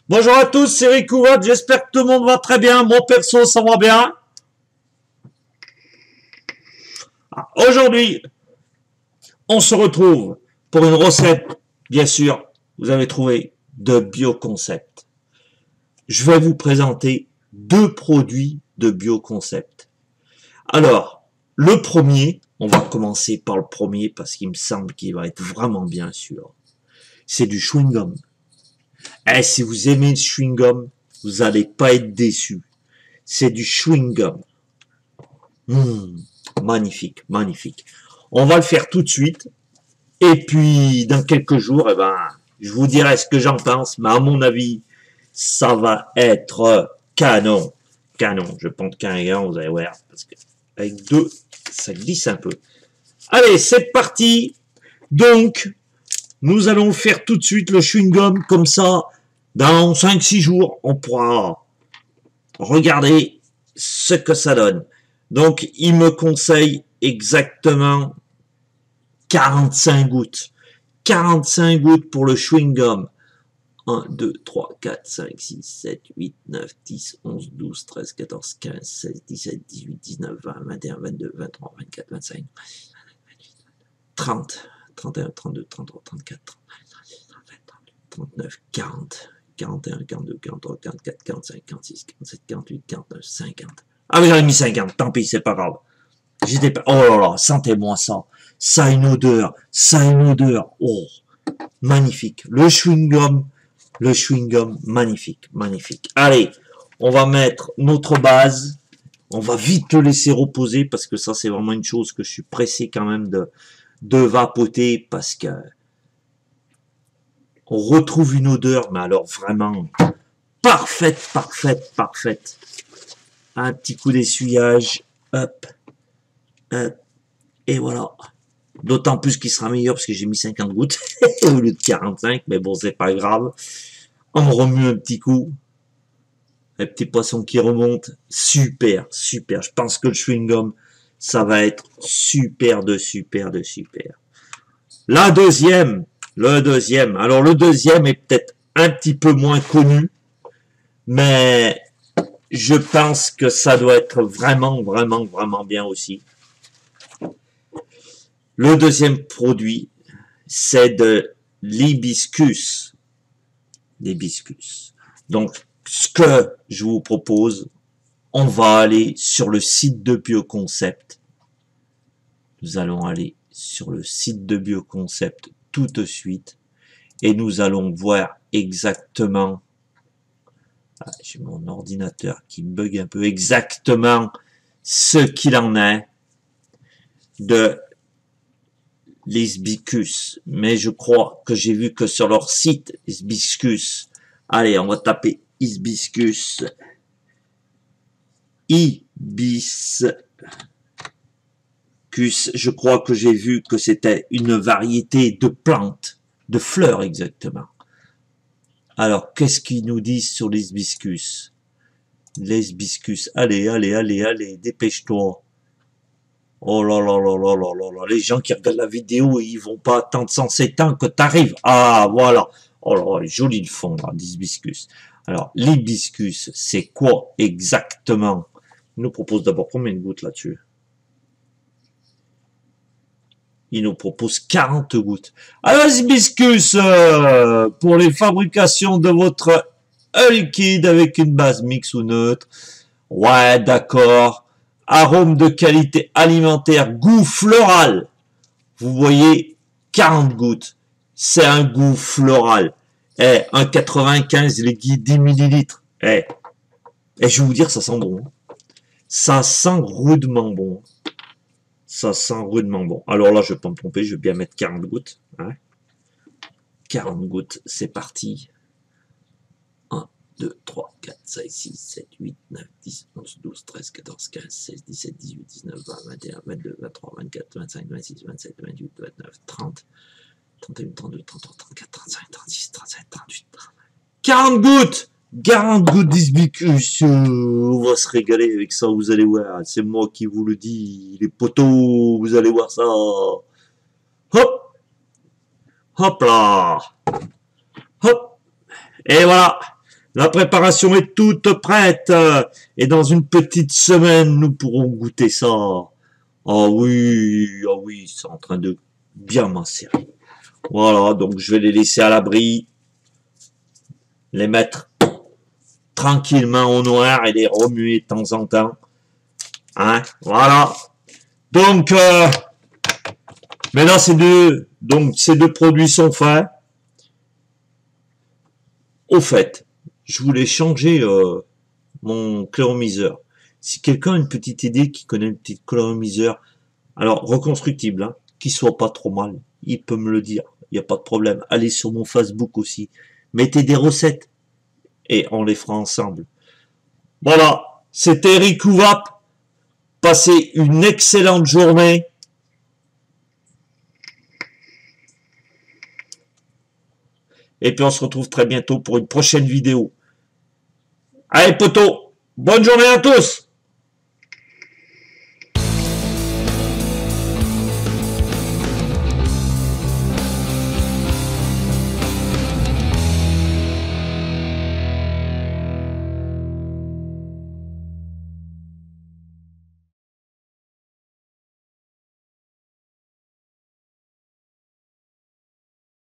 Bonjour à tous, c'est Rick Ouad, j'espère que tout le monde va très bien, mon perso ça va bien. Aujourd'hui, on se retrouve pour une recette, bien sûr, vous avez trouvé, de Bioconcept. Je vais vous présenter deux produits de Bioconcept. Alors, le premier, on va commencer par le premier parce qu'il me semble qu'il va être vraiment bien sûr. C'est du chewing-gum. Et si vous aimez le chewing-gum, vous n'allez pas être déçus. C'est du chewing-gum. Magnifique, magnifique. On va le faire tout de suite. Et puis, dans quelques jours, eh ben, je vous dirai ce que j'en pense. Mais à mon avis, ça va être canon. Canon. Je pense qu'un gars, vous allez voir. Parce que avec deux, ça glisse un peu. Allez, c'est parti. Donc, nous allons le faire tout de suite, le chewing-gum, comme ça, dans 5-6 jours, on pourra regarder ce que ça donne. Donc, il me conseille exactement 45 gouttes. 45 gouttes pour le chewing-gum. 1, 2, 3, 4, 5, 6, 7, 8, 9, 10, 11, 12, 13, 14, 15, 16, 17, 18, 19, 20, 21, 22, 23, 24, 25, 30, 31, 32, 33, 34, 39, 40, 41, 42, 43, 44, 45, 46, 47, 48, 49, 50. Ah mais j'avais mis 50, tant pis, c'est pas grave. J'étais pas... Oh là là, sentez-moi ça. Ça a une odeur, ça a une odeur. Oh, magnifique. Le chewing-gum, magnifique, magnifique. Allez, on va mettre notre base. On va vite le laisser reposer parce que ça, c'est vraiment une chose que je suis pressé quand même de vapoter parce que on retrouve une odeur, mais alors vraiment parfaite, parfaite, parfaite. Un petit coup d'essuyage, hop, hop, et voilà. D'autant plus qu'il sera meilleur parce que j'ai mis 50 gouttes au lieu de 45, mais bon, c'est pas grave. On remue un petit coup. Un petit poisson qui remonte. Super, super. Je pense que le chewing-gum, ça va être super de super de super. La deuxième, le deuxième. Alors, le deuxième est peut-être un petit peu moins connu, mais je pense que ça doit être vraiment, vraiment, vraiment bien aussi. Le deuxième produit, c'est de l'hibiscus. L'hibiscus. Donc, ce que je vous propose, on va aller sur le site de Bioconcept. Nous allons aller sur le site de Bioconcept tout de suite et nous allons voir exactement, j'ai mon ordinateur qui bug un peu, exactement ce qu'il en est de l'hibiscus. Mais je crois que j'ai vu que sur leur site, hibiscus, allez, on va taper hibiscus, je crois que j'ai vu que c'était une variété de plantes, de fleurs exactement. Alors, qu'est-ce qu'ils nous disent sur l'hibiscus? L'hibiscus, allez, allez, allez, allez, dépêche-toi. Oh là là là là là là là, les gens qui regardent la vidéo, ils vont pas attendre 107 ans que t'arrives. Ah, voilà. Oh là là, joli le fond, là, l'hibiscus. Alors, l'hibiscus, c'est quoi exactement? Il nous propose d'abord combien de gouttes là-dessus? Il nous propose 40 gouttes. Alors, l'hibiscus, pour les fabrications de votre liquide avec une base mixte ou neutre. Ouais, d'accord. Arôme de qualité alimentaire, goût floral. Vous voyez, 40 gouttes. C'est un goût floral. Eh, 1,95 les 10 millilitres. Eh, je vais vous dire, ça sent bon. Ça sent rudement bon. Ça sent rudement bon. Alors là, je ne vais pas me tromper, je vais bien mettre 40 gouttes. Hein. 40 gouttes, c'est parti. 1, 2, 3, 4, 5, 6, 7, 8, 9, 10, 11, 12, 13, 14, 15, 16, 17, 18, 19, 20, 21, 22, 23, 24, 25, 26, 27, 28, 29, 30, 31, 32, 33, 34, 35, 36, 37, 38, 40 gouttes! 40 gouttes d'hibiscus, on va se régaler avec ça, vous allez voir, c'est moi qui vous le dis, les potos, vous allez voir ça. Hop, hop là, hop, et voilà. La préparation est toute prête. Et dans une petite semaine, nous pourrons goûter ça. Ah oui, c'est en train de bien m'insérer. Voilà, donc je vais les laisser à l'abri. Les mettre tranquillement au noir et les remuer de temps en temps. Hein, voilà. Donc, maintenant ces deux produits sont faits. Au fait, je voulais changer mon chloromiseur. Si quelqu'un a une petite idée qui connaît un petit chloromiseur, alors reconstructible, hein, qui soit pas trop mal, il peut me le dire. Il n'y a pas de problème. Allez sur mon Facebook aussi. Mettez des recettes et on les fera ensemble. Voilà, c'était Eric Ouvap. Passez une excellente journée. Et puis on se retrouve très bientôt pour une prochaine vidéo. Allez poteau, bonne journée à tous.